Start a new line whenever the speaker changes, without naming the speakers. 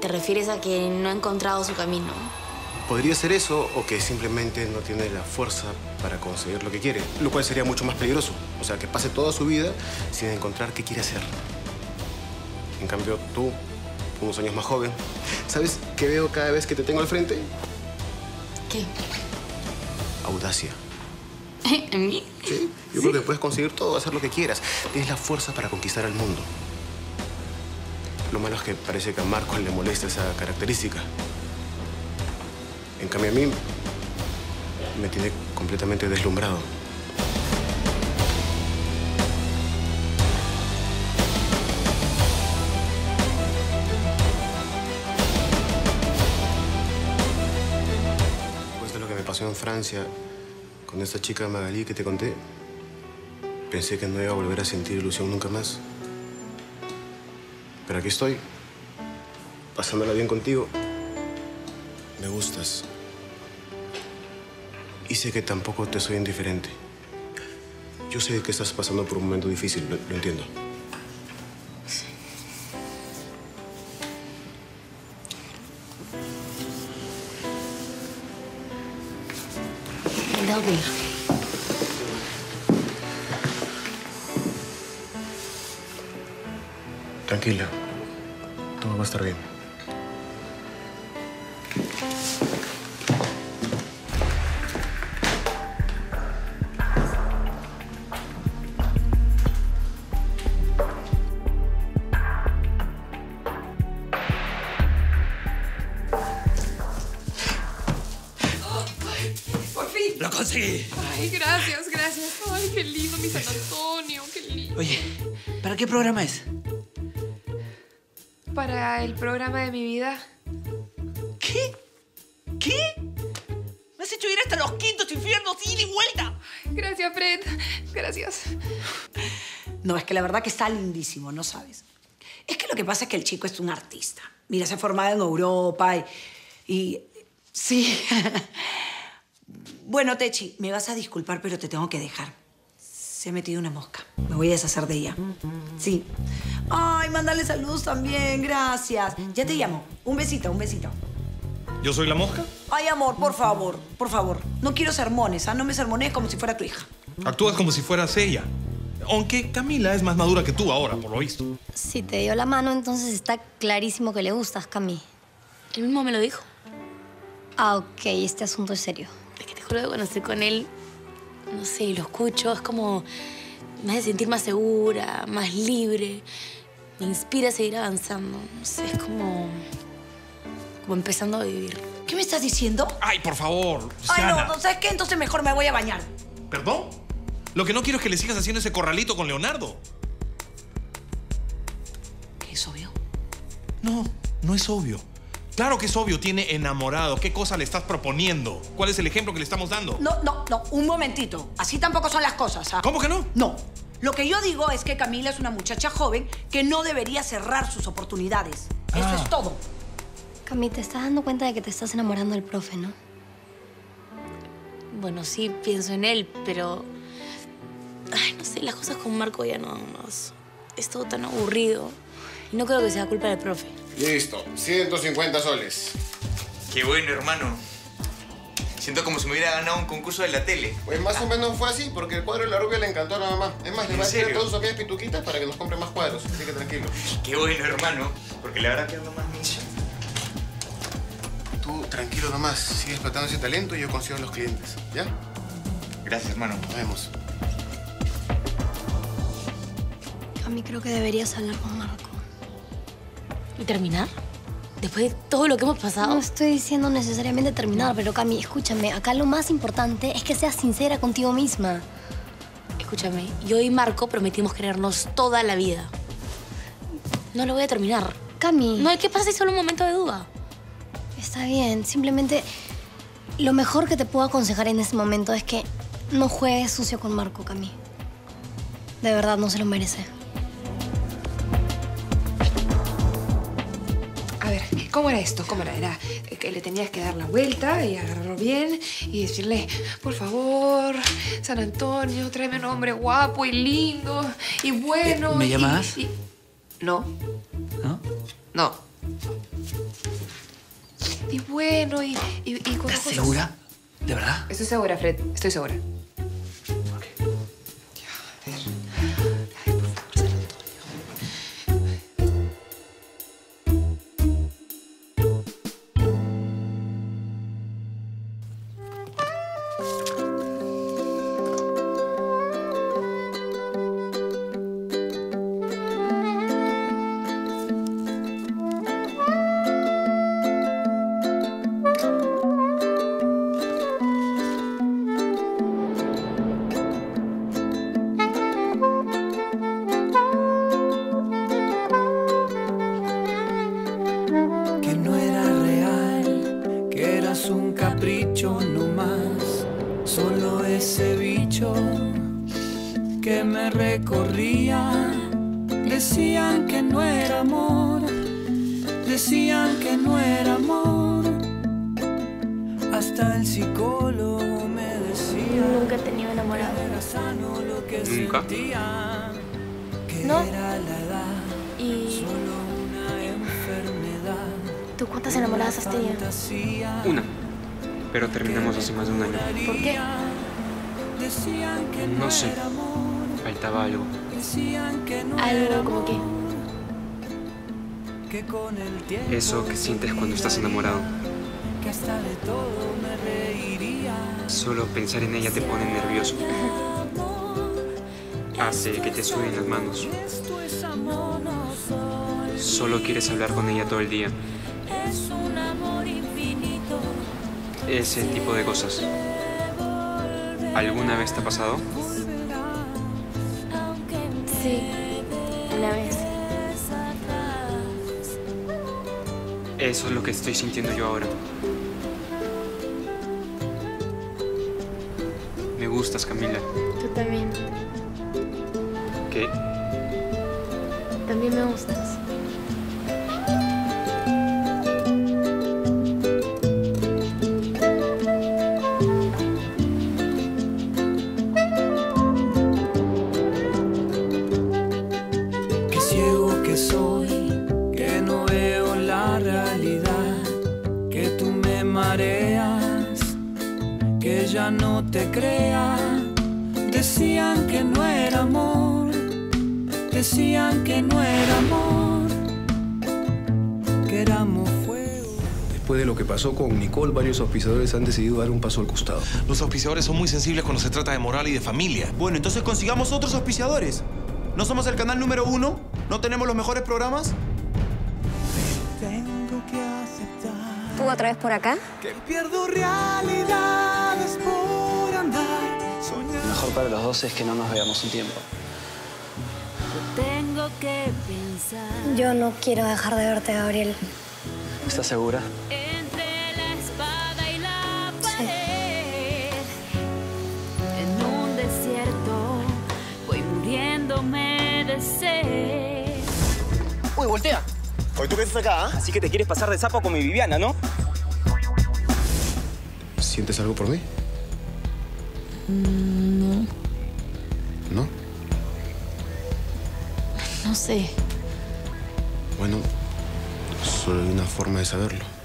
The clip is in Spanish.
te refieres a que no ha encontrado su camino.
Podría ser eso o que simplemente no tiene la fuerza para conseguir lo que quiere, lo cual sería mucho más peligroso. O sea, que pase toda su vida sin encontrar qué quiere hacer. En cambio, tú, unos años más joven, ¿sabes qué veo cada vez que te tengo al frente?
¿Qué?
Audacia.
¿En mí?
Sí, yo creo que puedes conseguir todo, hacer lo que quieras. Tienes la fuerza para conquistar el mundo. Lo malo es que parece que a Marco le molesta esa característica. En cambio, a mí me tiene completamente deslumbrado. Después de lo que me pasó en Francia con esta chica Magalí que te conté, pensé que no iba a volver a sentir ilusión nunca más. Pero aquí estoy, pasándola bien contigo. Me gustas. Y sé que tampoco te soy indiferente. Yo sé que estás pasando por un momento difícil, lo entiendo.
Tengo que ir.
Tranquila. Todo va a estar bien.
¡Lo conseguí!
Ay, gracias, gracias. Ay, qué lindo, mi San Antonio, qué lindo.
Oye, ¿para qué programa es?
Para el programa de mi vida.
¿Qué? ¿Qué? ¿Me has hecho ir hasta los quintos infiernos, ida y vuelta?
Gracias, Fred. Gracias.
No, es que la verdad que está lindísimo, no sabes. Es que lo que pasa es que el chico es un artista. Mira, se ha formado en Europa y sí. Bueno, Techi, me vas a disculpar, pero te tengo que dejar. Se ha metido una mosca. Me voy a deshacer de ella. Sí. Ay, mándale saludos también, gracias. Ya te llamo. Un besito, un besito.
¿Yo soy la mosca?
Ay, amor, por favor, por favor. No quiero sermones, ¿ah? No me sermones como si fuera tu hija.
Actúas como si fueras ella. Aunque Camila es más madura que tú ahora, por lo visto.
Si te dio la mano, entonces está clarísimo que le gustas, Cami. Él mismo me lo dijo. Ah, ok, este asunto es serio. Es que te juro que cuando estoy con él, no sé, lo escucho, es como... me hace sentir más segura, más libre. Me inspira a seguir avanzando. No sé, es como empezando a vivir.
¿Qué me estás diciendo?
Ay, por favor,
Ay,
Luciana.
no, ¿sabes qué? Entonces mejor me voy a bañar.
¿Perdón? Lo que no quiero es que le sigas haciendo ese corralito con Leonardo.
¿Qué es obvio?
No, no es obvio. Claro que es obvio, tiene enamorado. ¿Qué cosa le estás proponiendo? ¿Cuál es el ejemplo que le estamos dando?
No, un momentito. Así tampoco son las cosas, ¿ah?
¿Cómo que no?
No. Lo que yo digo es que Camila es una muchacha joven que no debería cerrar sus oportunidades. Eso es todo.
Cami, te estás dando cuenta de que te estás enamorando del profe, ¿no? Bueno, sí, pienso en él, pero... ay, no sé, las cosas con Marco ya no... es todo tan aburrido. Y no creo que sea culpa del profe.
Listo, 150 soles.
Qué bueno, hermano. Siento como si me hubiera ganado un concurso de la tele.
Pues más o menos fue así, porque el cuadro de la rubia le encantó a la mamá. Es más, le va a decir a
serio?
todos sus aquellas pituquitas para que nos compre más cuadros. Así que tranquilo.
Qué bueno, hermano. Porque le habrá quedado más nicho.
Tú, tranquilo nomás. Sigue explotando ese talento y yo consigo los clientes. ¿Ya?
Gracias, hermano.
Nos vemos.
Cami, creo que deberías hablar con Marco. ¿Y terminar? Después de todo lo que hemos pasado. No estoy diciendo necesariamente terminar, pero Cami, escúchame. Acá lo más importante es que seas sincera contigo misma. Escúchame, yo y Marco prometimos querernos toda la vida. No lo voy a terminar. Cami. No, ¿qué pasa si es solo un momento de duda? Está bien, simplemente... lo mejor que te puedo aconsejar en este momento es que no juegues sucio con Marco, Cami. De verdad, no se lo merece.
A ver, ¿cómo era esto? ¿Cómo era? Era que le tenías que dar la vuelta y agarrarlo bien y decirle, por favor, San Antonio, tráeme un hombre guapo y lindo y bueno.
¿Me llamas?
No.
¿No?
No. Y bueno, y con
¿Estás segura? ¿De verdad?
Estoy segura, Fred. Estoy segura.
Un capricho no más, solo ese bicho que me recorría. Decían que no era amor, decían que no era amor. Hasta el psicólogo me decía.
Nunca he tenido enamorado.
¿Nunca?
No. ¿Y tú cuántas enamoradas has tenido?
Una, pero terminamos hace más de un año.
¿Por qué?
No sé, faltaba algo.
¿Algo como qué?
Eso que sientes cuando estás enamorado. Solo pensar en ella te pone nervioso. Hace que te suden las manos. Solo quieres hablar con ella todo el día. Ese tipo de cosas. ¿Alguna vez te ha pasado?
Sí, una vez.
Eso es lo que estoy sintiendo yo ahora. Me gustas, Camila.
Tú también.
¿Qué?
También me gustas.
Qué ciego que soy, que no veo la realidad, que tú me mareas, que ya no te crea. Decían que no era amor, decían que no era amor, que éramos fuego.
Después de lo que pasó con Nicole, varios auspiciadores han decidido dar un paso al costado.
Los auspiciadores son muy sensibles cuando se trata de moral y de familia.
Bueno, entonces consigamos otros auspiciadores. ¿No somos el canal número 1? ¿No tenemos los mejores programas?
Tengo que aceptar.
¿Tú otra vez por acá?
Que pierdo realidades por andar.
Lo mejor para los dos es que no nos veamos un tiempo.
Tengo que pensar.
Yo no quiero dejar de verte, Gabriel.
¿Estás segura?
Entre la espada y la pared. En un desierto voy muriéndome de sed.
Uy, voltea. Oye, ¿tú qué haces acá? Así que te quieres pasar de sapo con mi Viviana, ¿no?
¿Sientes algo por mí?
No.
¿No?
No sé.
Bueno, solo hay una forma de saberlo.